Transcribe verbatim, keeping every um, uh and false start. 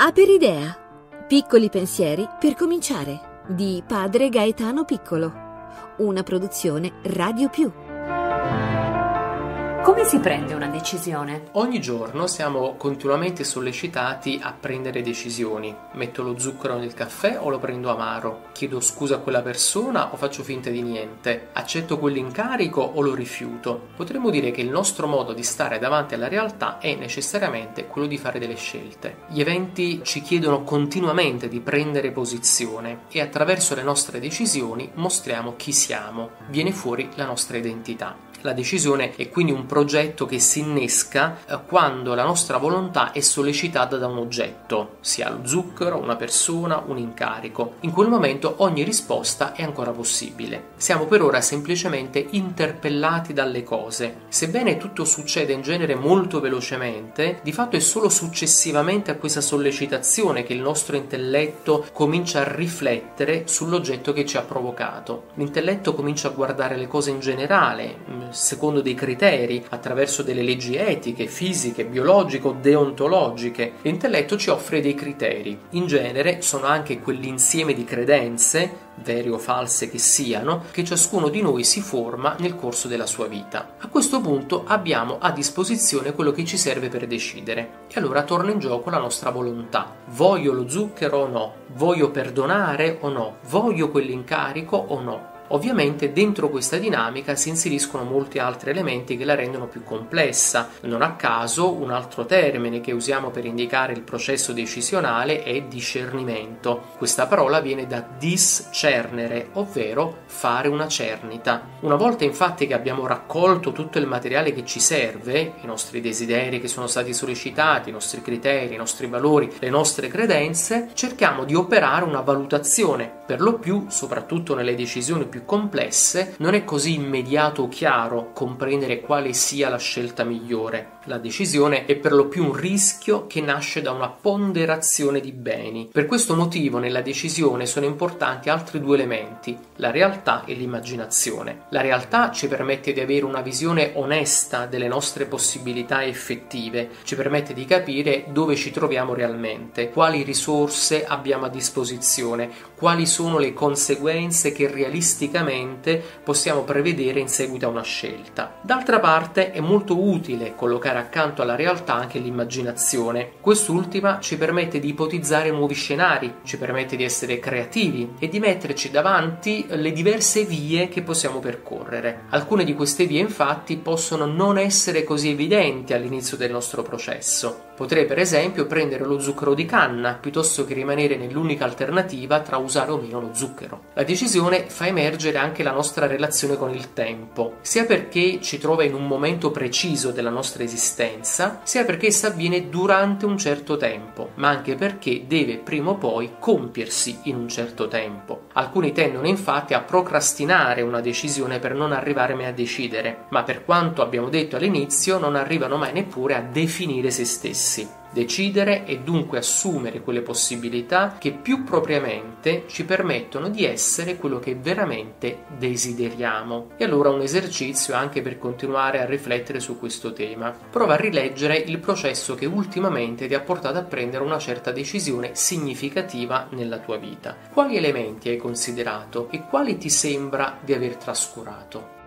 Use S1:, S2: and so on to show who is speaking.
S1: Aperidea. Piccoli pensieri per cominciare, di padre Gaetano Piccolo. Una produzione Radio Più.
S2: Come si prende una decisione?
S3: Ogni giorno siamo continuamente sollecitati a prendere decisioni. Metto lo zucchero nel caffè o lo prendo amaro? Chiedo scusa a quella persona o faccio finta di niente? Accetto quell'incarico o lo rifiuto? Potremmo dire che il nostro modo di stare davanti alla realtà è necessariamente quello di fare delle scelte. Gli eventi ci chiedono continuamente di prendere posizione e attraverso le nostre decisioni mostriamo chi siamo. Viene fuori la nostra identità. La decisione è quindi un progetto che si innesca quando la nostra volontà è sollecitata da un oggetto, sia lo zucchero, una persona, un incarico. In quel momento ogni risposta è ancora possibile. Siamo per ora semplicemente interpellati dalle cose. Sebbene tutto succede in genere molto velocemente, di fatto è solo successivamente a questa sollecitazione che il nostro intelletto comincia a riflettere sull'oggetto che ci ha provocato. L'intelletto comincia a guardare le cose in generale, secondo dei criteri, attraverso delle leggi etiche, fisiche, biologico-deontologiche. L'intelletto ci offre dei criteri. In genere sono anche quell'insieme di credenze, vere o false che siano, che ciascuno di noi si forma nel corso della sua vita. A questo punto abbiamo a disposizione quello che ci serve per decidere. E allora torna in gioco la nostra volontà. Voglio lo zucchero o no? Voglio perdonare o no? Voglio quell'incarico o no? Ovviamente dentro questa dinamica si inseriscono molti altri elementi che la rendono più complessa. Non a caso un altro termine che usiamo per indicare il processo decisionale è discernimento. Questa parola viene da discernere, ovvero fare una cernita. Una volta infatti che abbiamo raccolto tutto il materiale che ci serve, i nostri desideri che sono stati sollecitati, i nostri criteri, i nostri valori, le nostre credenze, cerchiamo di operare una valutazione. Per lo più, soprattutto nelle decisioni più complesse, non è così immediato o chiaro comprendere quale sia la scelta migliore. La decisione è per lo più un rischio che nasce da una ponderazione di beni. Per questo motivo nella decisione sono importanti altri due elementi, la realtà e l'immaginazione. La realtà ci permette di avere una visione onesta delle nostre possibilità effettive, ci permette di capire dove ci troviamo realmente, quali risorse abbiamo a disposizione, quali sono le conseguenze che realisticamente possiamo prevedere in seguito a una scelta. D'altra parte è molto utile collocare accanto alla realtà anche l'immaginazione. Quest'ultima ci permette di ipotizzare nuovi scenari, ci permette di essere creativi e di metterci davanti le diverse vie che possiamo percorrere. Alcune di queste vie infatti possono non essere così evidenti all'inizio del nostro processo. Potrei per esempio prendere lo zucchero di canna piuttosto che rimanere nell'unica alternativa tra usare o meno lo zucchero. La decisione fa emergere anche la nostra relazione con il tempo, sia perché ci trova in un momento preciso della nostra esistenza, sia perché essa avviene durante un certo tempo, ma anche perché deve prima o poi compiersi in un certo tempo. Alcuni tendono infatti a procrastinare una decisione per non arrivare mai a decidere, ma per quanto abbiamo detto all'inizio non arrivano mai neppure a definire se stessi. Decidere è dunque assumere quelle possibilità che più propriamente ci permettono di essere quello che veramente desideriamo. E allora un esercizio anche per continuare a riflettere su questo tema. Prova a rileggere il processo che ultimamente ti ha portato a prendere una certa decisione significativa nella tua vita. Quali elementi hai considerato e quali ti sembra di aver trascurato?